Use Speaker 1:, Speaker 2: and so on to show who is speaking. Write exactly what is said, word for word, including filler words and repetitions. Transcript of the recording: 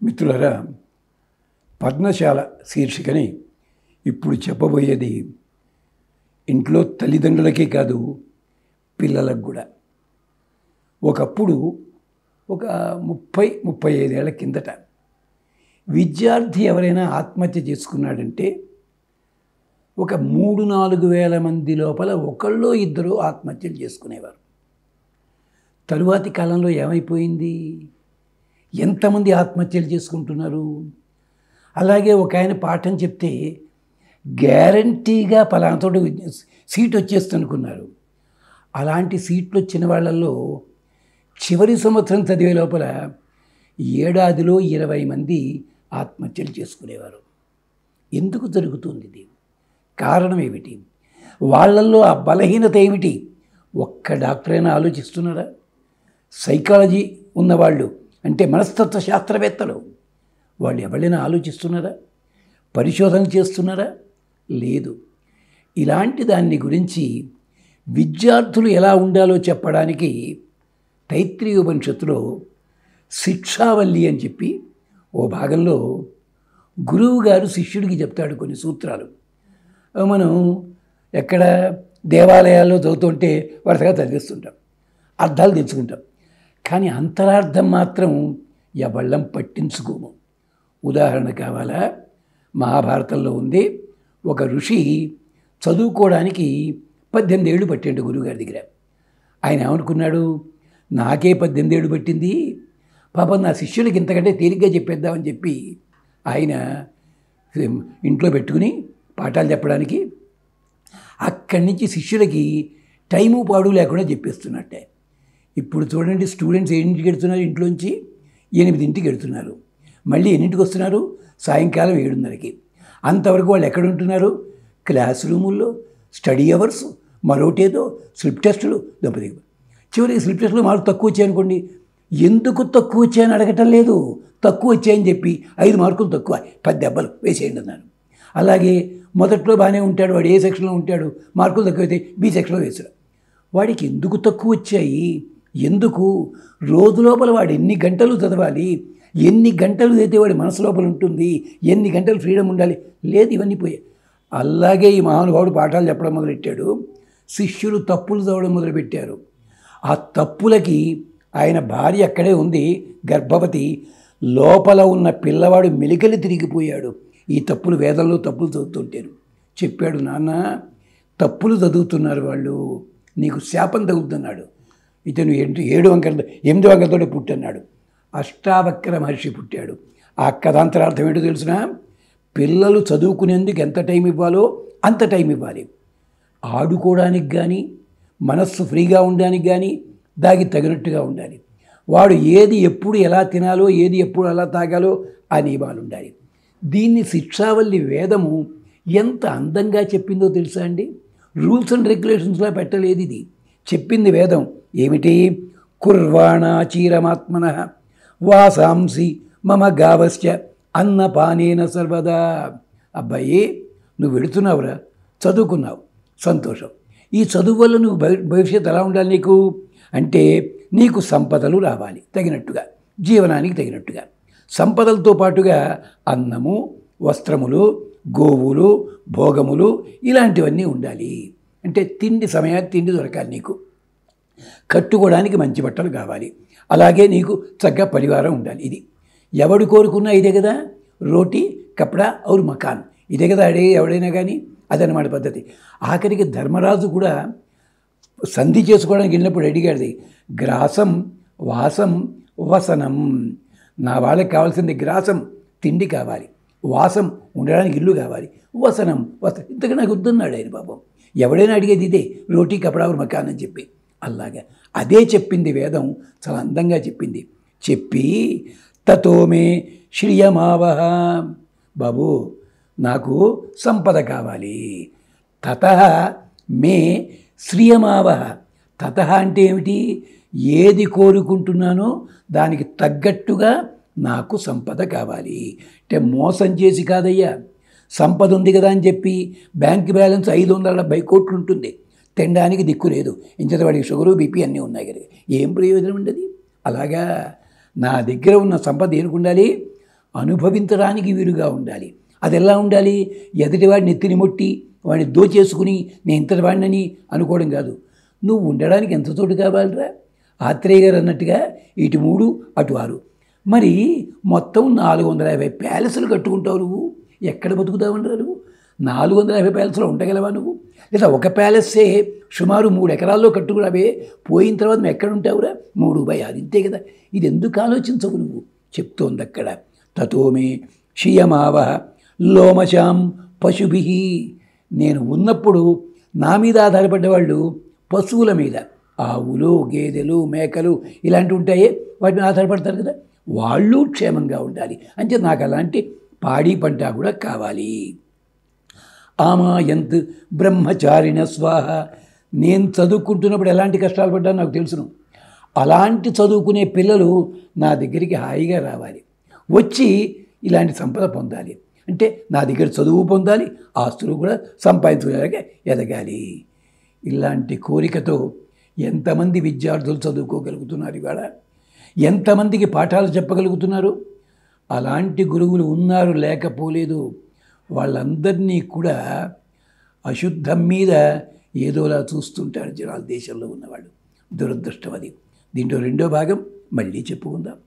Speaker 1: మిత్రులారా, పర్ణశాల శీర్షికని ఇప్పుడు చెప్పబోయేది ఇంట్లో తల్లిదండ్రులకే కాదు, పిల్లలకు కూడా. ఒకప్పుడు ఒక ముప్పై ముప్పై ఐదేళ్ల కిందట విద్యార్థి ఎవరైనా ఆత్మహత్య చేసుకున్నాడంటే ఒక మూడు నాలుగు వేల మంది లోపల ఒకళ్ళో ఇద్దరు ఆత్మహత్యలు చేసుకునేవారు. తరువాతి కాలంలో ఏమైపోయింది? ఎంతమంది ఆత్మహత్యలు చేసుకుంటున్నారు? అలాగే ఒక ఆయన పాఠం చెప్తే గ్యారంటీగా పలానాతోటి సీట్ వచ్చేస్తుంది అనుకున్నారు. అలాంటి సీట్లు వచ్చిన వాళ్ళల్లో చివరి సంవత్సరం చదివే లోపల ఏడాదిలో ఇరవై మంది ఆత్మహత్యలు చేసుకునేవారు. ఎందుకు జరుగుతుంది ఇది? కారణం ఏమిటి? వాళ్ళల్లో ఆ బలహీనత ఏమిటి? ఒక్క డాక్టర్ అయినా ఆలోచిస్తున్నారా? సైకాలజీ ఉన్నవాళ్ళు అంటే మనస్తత్వ శాస్త్రవేత్తలు వాళ్ళు ఎవరైనా ఆలోచిస్తున్నారా? పరిశోధన చేస్తున్నారా? లేదు. ఇలాంటి దాన్ని గురించి విద్యార్థులు ఎలా ఉండాలో చెప్పడానికి తైత్రీయ ఉపనిషత్తులో శిక్షావల్లి అని చెప్పి ఓ భాగంలో గురువు గారు శిష్యుడికి చెప్తాడు కొన్ని సూత్రాలు. మనం ఎక్కడ దేవాలయాల్లో చదువుతుంటే వరుసగా చదివిస్తుంటాం, అర్థాలు తెచ్చుకుంటాం, కానీ అంతరార్థం మాత్రం ఎవళ్ళం పట్టించుకోము. ఉదాహరణ కావాలా? మహాభారతంలో ఉంది, ఒక ఋషి చదువుకోవడానికి పద్దెనిమిది ఏళ్ళు పట్టిండు గురువుగారి దగ్గర. ఆయన ఏమనుకున్నాడు, నాకే పద్దెనిమిది ఏళ్ళు పట్టింది, పాపం నా శిష్యులకి ఇంతకంటే తేలిగ్గా చెప్పేద్దామని చెప్పి ఆయన ఇంట్లో పెట్టుకుని పాఠాలు చెప్పడానికి అక్కడి నుంచి శిష్యులకి టైము పాడు లేకుండా చెప్పేస్తున్నట్టే. ఇప్పుడు చూడండి, స్టూడెంట్స్ ఎన్నింటికి ఎడుతున్నారు? ఇంట్లోంచి ఎనిమిదింటికి ఎడుతున్నారు, మళ్ళీ ఎన్నింటికి వస్తున్నారు? సాయంకాలం ఏడున్నరకి. అంతవరకు వాళ్ళు ఎక్కడ ఉంటున్నారు? క్లాస్ రూముల్లో, స్టడీ అవర్స్, మరోటేదో స్లిప్ టెస్టులు దెబ్బతి. చివరికి స్లిప్ టెస్టులు మార్కులు తక్కువ వచ్చాయనుకోండి, ఎందుకు తక్కువ వచ్చాయని అడగటం లేదు, తక్కువ వచ్చాయని చెప్పి ఐదు మార్కులు తక్కువ, పది దెబ్బలు వేసేయండి అన్నారు. అలాగే మొదట్లో బాగానే ఉంటాడు, వాడు ఏ సెక్షన్లో ఉంటాడు, మార్కులు తక్కువైతే బి సెక్షన్లో వేసాడు. వాడికి ఎందుకు తక్కువ వచ్చాయి? ఎందుకు? రోజు లోపల వాడు ఎన్ని గంటలు చదవాలి, ఎన్ని గంటలు అయితే వాడి మనసు లోపల ఉంటుంది, ఎన్ని గంటలు ఫ్రీడమ్ ఉండాలి, లేదు. ఇవన్నీ పోయాయి. అలాగే ఈ మహానుభావుడు పాఠాలు చెప్పడం మొదలెట్టాడు, శిష్యులు తప్పులు చదవడం మొదలుపెట్టారు. ఆ తప్పులకి ఆయన భార్య అక్కడే ఉంది, గర్భవతి, లోపల ఉన్న పిల్లవాడు మెలికలు తిరిగిపోయాడు. ఈ తప్పులు, వేదంలో తప్పులు చదువుతుంటారు. చెప్పాడు, నాన్న తప్పులు చదువుతున్నారు వాళ్ళు, నీకు శాపం తగులుతున్నాడు. ఇతను ఏంటి ఏడు వంకర ఎనిమిది వంకరతోటి పుట్టన్నాడు. అష్టావక్ర మహర్షి పుట్టాడు. ఆ కథాంతరార్థం ఏంటో తెలుసిన? పిల్లలు చదువుకునేందుకు ఎంత టైం ఇవ్వాలో అంత టైం ఇవ్వాలి. ఆడుకోవడానికి కానీ, మనస్సు ఫ్రీగా ఉండడానికి కానీ దానికి తగినట్టుగా ఉండాలి. వాడు ఏది ఎప్పుడు ఎలా తినాలో, ఏది ఎప్పుడు ఎలా తాగాలో ఆ నియమాలు ఉండాలి. దీన్ని శిక్షావల్లి వేదము ఎంత అందంగా చెప్పిందో తెలుసా అండి? రూల్స్ అండ్ రెగ్యులేషన్స్లో పెట్టలేదు ఇది. చెప్పింది వేదం ఏమిటి? కుర్వాణాచీరమాత్మన వాసాంసి మమ గావశ్చ అన్నపానేన సర్వదా. అబ్బాయి, నువ్వు వెళుతున్నావురా, చదువుకున్నావు, సంతోషం. ఈ చదువు వల్ల నువ్వు భవిష్యత్తు ఎలా ఉండాలి నీకు అంటే, నీకు సంపదలు రావాలి తగినట్టుగా, జీవనానికి తగినట్టుగా. సంపదలతో పాటుగా అన్నము, వస్త్రములు, గోవులు, భోగములు ఇలాంటివన్నీ ఉండాలి. అంటే తిండి సమయానికి తిండి దొరకాలి నీకు, కట్టుకోవడానికి మంచి బట్టలు కావాలి, అలాగే నీకు చక్కగా పరివారం ఉండాలి. ఇది ఎవడు కోరుకున్నా ఇదే కదా, రోటీ కపడా ఔర్ మకాన్, ఇదే కదా అడే ఎవడైనా కానీ, అదనమాట పద్ధతి. ఆఖరికి ధర్మరాజు కూడా సంధి చేసుకోవడానికి వెళ్ళినప్పుడు అడిగాడు, గ్రాసం వాసం వసనం. నా వాళ్ళకి కావాల్సింది గ్రాసం, తిండి కావాలి, వాసం ఉండడానికి ఇల్లు కావాలి, వసనం వస ఇంతగా నాకు వద్దన్నాడు ఆయన. పాపం ఎవడైనా అడిగేది ఇదే, రోటీ కపడా ఔర్ మకాన్ అని చెప్పి. అలాగా అదే చెప్పింది వేదం, చాలా అందంగా చెప్పింది. చెప్పి తతోమే శ్రియమావహ, బాబు నాకు సంపద కావాలి, తతః మే శ్రియమావహ. తతః అంటే ఏమిటి? ఏది కోరుకుంటున్నానో దానికి తగ్గట్టుగా నాకు సంపద కావాలి. అంటే మోసం చేసి కాదయ్యా. సంపద ఉంది కదా అని చెప్పి బ్యాంక్ బ్యాలెన్స్ ఐదు వందల డెబ్బై కోట్లు ఉంటుంది, తినడానికి దిక్కు లేదు, ఇంత వాడికి షుగరు బీపీ అన్నీ ఉన్నాయి కదా, ఏం ప్రయోజనం ఉండదు. అలాగా నా దగ్గర ఉన్న సంపద ఏనుకు ఉండాలి? అనుభవించడానికి వీలుగా ఉండాలి. అది ఎలా ఉండాలి? ఎదుటివాడిని నెత్తిని మొట్టి వాడిని దోచేసుకుని నేను ఇంతటి వాడినని అనుకోవడం కాదు. నువ్వు ఉండడానికి ఎంత చోటు కావాలిరా? ఆత్రేయ గారు అన్నట్టుగా ఇటు మూడు అటు ఆరు, మరి మొత్తం నాలుగు వందల యాభై ప్యాలెస్లు కట్టుకుంటావు నువ్వు. ఎక్కడ బతుకుతావనరా నువ్వు? నాలుగు వందల యాభై ప్యాలెస్లో ఉండగలవా నువ్వు? లేదా ఒక ప్యాలెస్సే సుమారు మూడు ఎకరాల్లో కట్టుకురావే, పోయిన తర్వాత నువ్వు ఎక్కడ ఉంటావురా? మూడు బై ఆరు, ఇంతే కదా. ఇది ఎందుకు ఆలోచించవు నువ్వు? చెప్తోంది అక్కడ. తతోమే షియమావ లోమశాం పశుభి. నేను ఉన్నప్పుడు నా మీద ఆధారపడ్డవాళ్ళు పశువుల మీద, ఆవులు, గేదెలు, మేకలు ఇలాంటివి ఉంటాయే, వాటి మీద ఆధారపడతారు కదా, వాళ్ళు క్షేమంగా ఉండాలి. అంటే నాకు అలాంటి పాడి పంట కూడా కావాలి. ఆమాయంత్ బ్రహ్మచారిణ స్వాహ. నేను చదువుకుంటున్నప్పుడు ఎలాంటి కష్టాలు పడ్డా నాకు తెలుసును. అలాంటి చదువుకునే పిల్లలు నా దగ్గరికి హాయిగా రావాలి, వచ్చి ఇలాంటి సంపద పొందాలి. అంటే నా దగ్గర చదువు పొందాలి, ఆస్తులు కూడా సంపాదించుకోలేక ఎదగాలి. ఇలాంటి కోరికతో ఎంతమంది విద్యార్థులు చదువుకోగలుగుతున్నారు ఇవాళ? ఎంతమందికి పాఠాలు చెప్పగలుగుతున్నారు? అలాంటి గురువులు ఉన్నారు, లేకపోలేదు. వాళ్ళందరినీ కూడా అశుద్ధం మీద ఏదోలా చూస్తుంటారు జనాలు, దేశంలో ఉన్నవాళ్ళు. దురదృష్టం అది. దీంట్లో రెండో భాగం మళ్ళీ చెప్పుకుందాం.